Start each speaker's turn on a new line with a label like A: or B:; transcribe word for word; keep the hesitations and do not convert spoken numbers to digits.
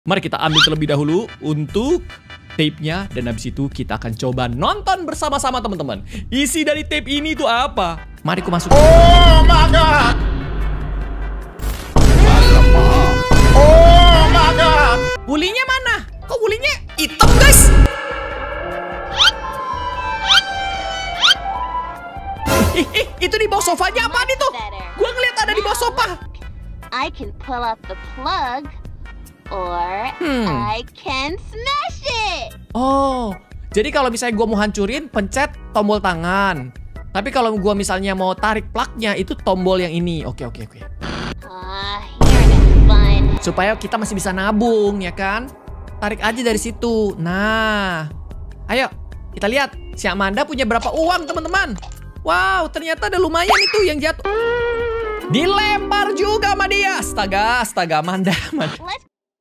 A: Mari kita ambil terlebih dahulu untuk tape-nya. Dan habis itu kita akan coba nonton bersama-sama teman-teman. Isi dari tape ini itu apa? Mari ku masuk.
B: Oh my god. Oh my god.
A: Wulinya mana? Kok wulinya hitam guys? Ih, ih, itu di bawah sofanya apa nih tuh? Gua ngeliat ada di bawah sofa.
C: I can pull out the plug. Or
A: Hmm.
C: I can smash it.
A: Oh, jadi kalau misalnya gua mau hancurin, pencet tombol tangan. Tapi kalau gua misalnya mau tarik plugnya, itu tombol yang ini. Oke, oke, oke.
C: Ah, here it's fun.
A: Supaya kita masih bisa nabung, ya kan? Tarik aja dari situ. Nah, ayo kita lihat si Amanda punya berapa uang, teman-teman. Wow, ternyata ada lumayan itu yang jatuh. Dilempar juga sama dia. Astaga, astaga, Amanda. Amanda.
C: Let's